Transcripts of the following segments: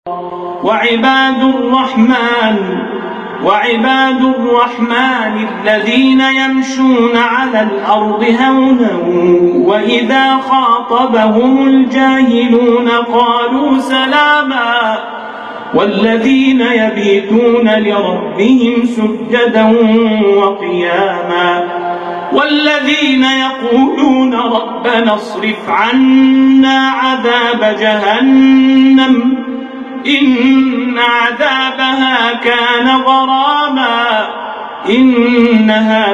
وعباد الرحمن الذين يمشون على الأرض هونا وإذا خاطبهم الجاهلون قالوا سلاما والذين يبيتون لربهم سجدا وقياما والذين يقولون ربنا اصرف عنا عذاب جهنم إن عذابها كان غراما إنها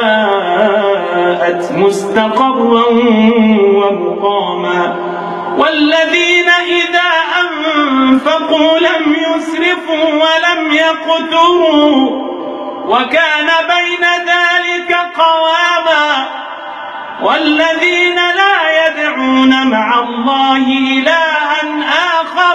ساءت مستقرا ومقاما والذين إذا أنفقوا لم يسرفوا ولم يقتروا وكان بين ذلك قواما والذين لا يدعون مع الله إلها آخر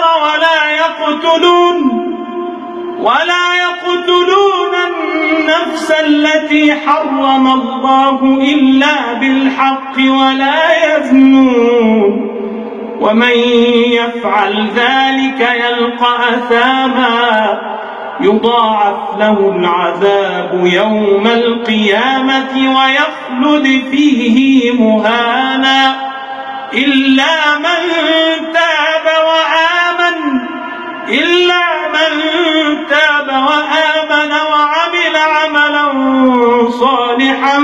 ولا يقتلون النفس التي حرم الله إلا بالحق ولا يزنون ومن يفعل ذلك يلقى أثاما يضاعف له العذاب يوم القيامة ويخلد فيه مهانا إلا من تاب وآمن وعمل عملا صالحا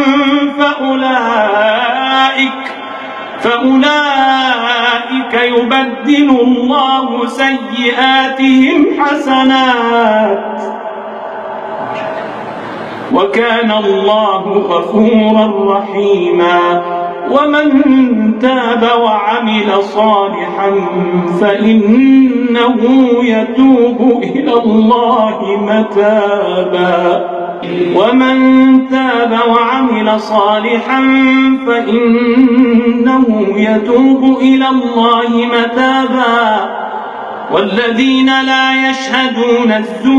فأولئك يبدل الله سيئاتهم حسنات وكان الله غفورا رحيما ومن تاب وعمل صالحا فإنه يتوب إلى الله متابا والذين لا يشهدون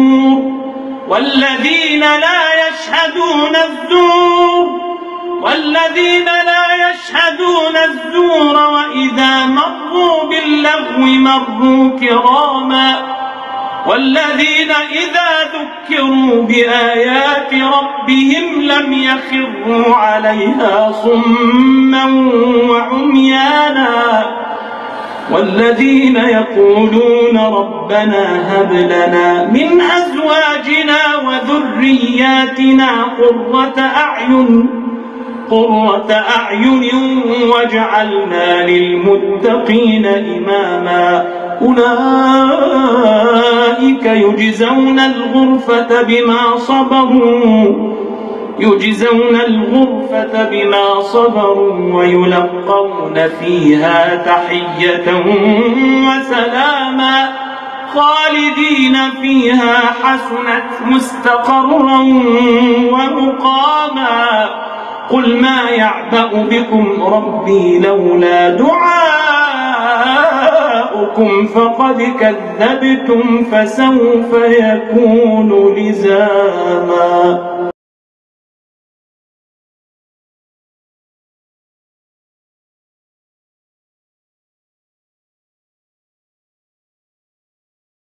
الزور وإذا مروا باللغو مروا كراما والذين إذا ذكروا بآيات ربهم لم يخروا عليها صما وعميانا والذين يقولون ربنا هب لنا من أزواجنا وذرياتنا قرة أعين واجعلنا للمتقين إماما أولئك يجزون الغرفة بما صبروا ويلقون فيها تحية وسلاما خالدين فيها حسنت مستقرا ومقاما قل ما يعبأ بكم ربي لولا دعاؤكم فقد كذبتم فسوف يكون لزاما.